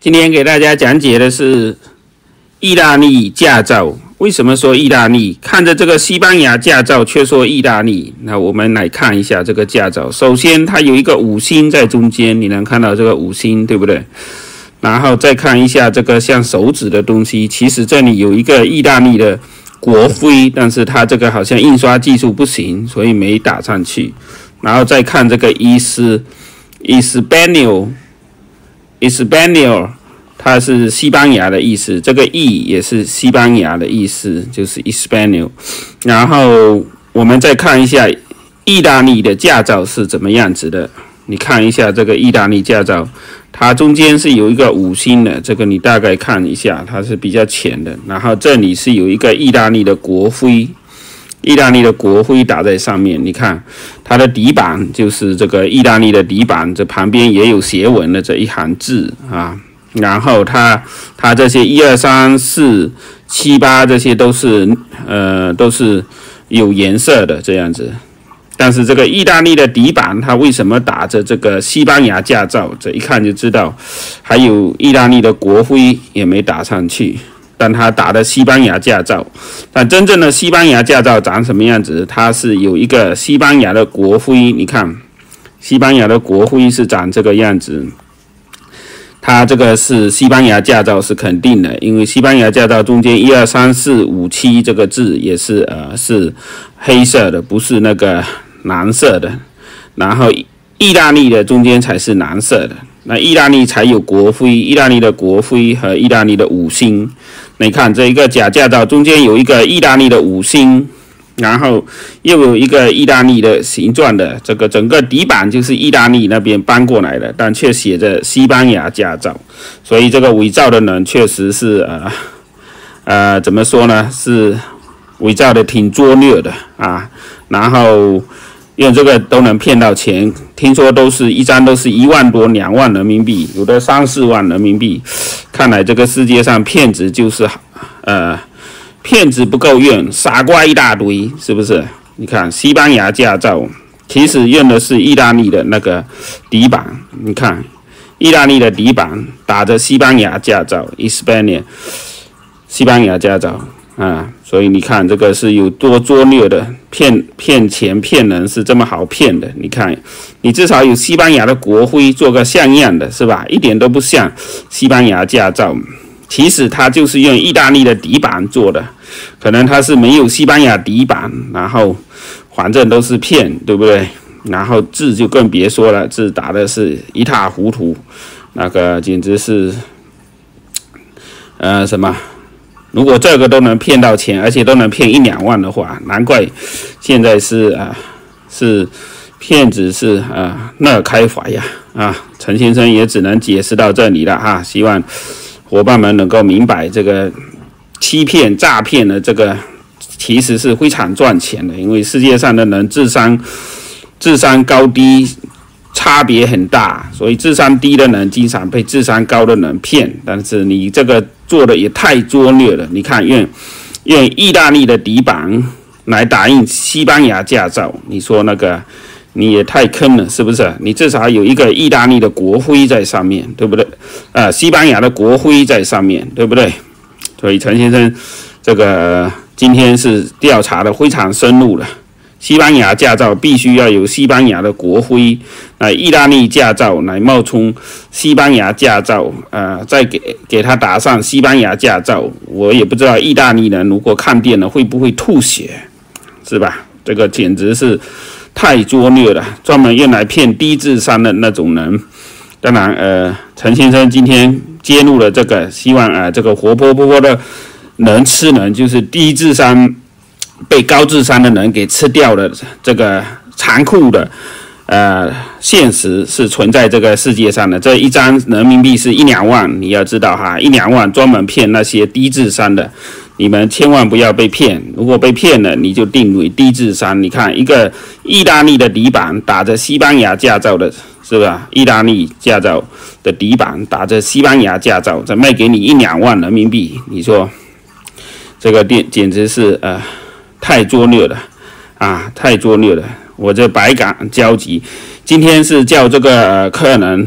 今天给大家讲解的是意大利驾照。为什么说意大利？看着这个西班牙驾照，却说意大利。那我们来看一下这个驾照。首先，它有一个5星在中间，你能看到这个5星，对不对？然后再看一下这个像手指的东西，其实这里有一个意大利的国徽，但是它这个好像印刷技术不行，所以没打上去。然后再看这个Español， 它是西班牙的意思，这个 E 也是西班牙的意思，就是 Español。然后我们再看一下意大利的驾照是怎么样子的。你看一下这个意大利驾照，它中间是有一个5星的，这个你大概看一下，它是比较浅的。然后这里是有一个意大利的国徽。意大利的国徽打在上面，你看它的底板就是这个意大利的底板，这旁边也有斜纹的这一行字啊。然后它这些1、2、3、4、7、8这些都是有颜色的这样子。但是这个意大利的底板，它为什么打着这个西班牙驾照？这一看就知道，还有意大利的国徽也没打上去。但他打的西班牙驾照，但真正的西班牙驾照长什么样子？它是有一个西班牙的国徽，你看，西班牙的国徽是长这个样子。它这个是西班牙驾照是肯定的，因为西班牙驾照中间1、2、3、4、5、7这个字也是是黑色的，不是那个蓝色的。然后意大利的中间才是蓝色的。那意大利才有国徽，意大利的国徽和意大利的5星。你看这一个假驾照中间有一个意大利的5星，然后又有一个意大利的形状的，这个整个底板就是意大利那边搬过来的，但却写着西班牙驾照，所以这个伪造的人确实是怎么说呢？是伪造的挺拙劣的啊，然后用这个都能骗到钱，听说一张都是1万多、2万人民币，有的3、4万人民币。看来这个世界上骗子就是骗子不够用，傻瓜一大堆，是不是？你看西班牙驾照，其实用的是意大利的那个底板，你看意大利的底板打着西班牙驾照 ，España， 西班牙驾照。所以你看这个是有多拙劣的，骗钱骗人是这么好骗的。你看，你至少有西班牙的国徽做个像样的，是吧？一点都不像西班牙驾照。其实它就是用意大利的底板做的，可能它是没有西班牙底板，然后反正都是骗，对不对？然后字就更别说了，字打的是一塌糊涂，那个简直是什么？如果这个都能骗到钱，而且都能骗1、2万的话，难怪现在是骗子是乐开怀呀陈先生也只能解释到这里了哈，希望伙伴们能够明白这个欺骗诈骗的这个其实是非常赚钱的，因为世界上的人智商高低差别很大，所以智商低的人经常被智商高的人骗，但是你这个做的也太拙劣了。你看用意大利的底板来打印西班牙驾照，你说那个你也太坑了，是不是？你至少有一个意大利的国徽在上面，对不对？西班牙的国徽在上面，对不对？所以陈先生这个今天是调查的非常深入了。西班牙驾照必须要有西班牙的国徽，意大利驾照来冒充西班牙驾照，再给他打上西班牙驾照，我也不知道意大利人如果看见了会不会吐血，是吧？这个简直是太拙劣了，专门用来骗低智商的那种人。当然，陈先生今天揭露了这个，希望这个活泼泼的人吃人，就是低智商被高智商的人给吃掉的这个残酷的现实是存在这个世界上的。这一张人民币是1、2万，你要知道哈，1、2万专门骗那些低智商的，你们千万不要被骗。如果被骗了，你就定为低智商。你看一个意大利的底板打着西班牙驾照的，是吧？意大利驾照的底板打着西班牙驾照，再卖给你1、2万人民币，你说这个店简直是太拙劣了太拙劣了！我这百感交集。今天是叫这个客人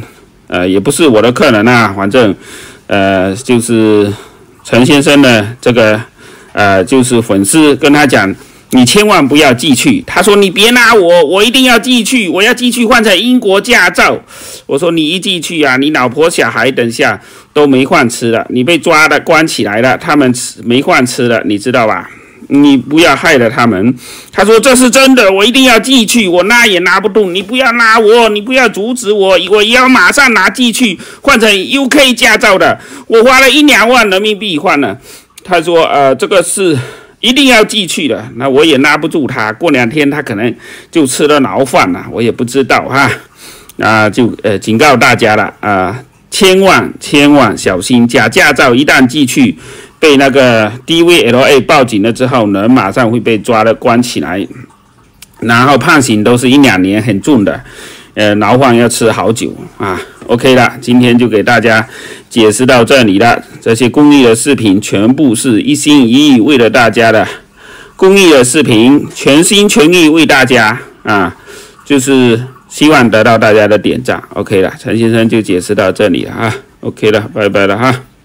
也不是我的客人啊，反正就是陈先生的这个就是粉丝跟他讲，你千万不要寄去。他说你别拉我一定要寄去，我要寄去换成英国驾照。我说你一寄去啊，你老婆小孩等下都没饭吃了，你被抓了关起来了，他们没饭吃了，你知道吧？你不要害了他们。他说这是真的，我一定要寄去，我拉也拉不动，你不要拉我，你不要阻止我，我要马上拿寄去换成 UK 驾照的，我花了1-2万人民币换了。他说这个是一定要寄去的，那我也拉不住他，过2天他可能就吃了牢饭了，我也不知道哈。就警告大家了千万小心，假驾照一旦寄去，被那个 DVLA 报警了之后，人马上会被抓了关起来，然后判刑都是1-2年，很重的，牢饭要吃好久啊。OK 了，今天就给大家解释到这里了。这些公益的视频全部是一心一意为了大家的公益的视频，全心全意为大家就是希望得到大家的点赞。OK 了，陈先生就解释到这里了OK 了，拜拜了哈。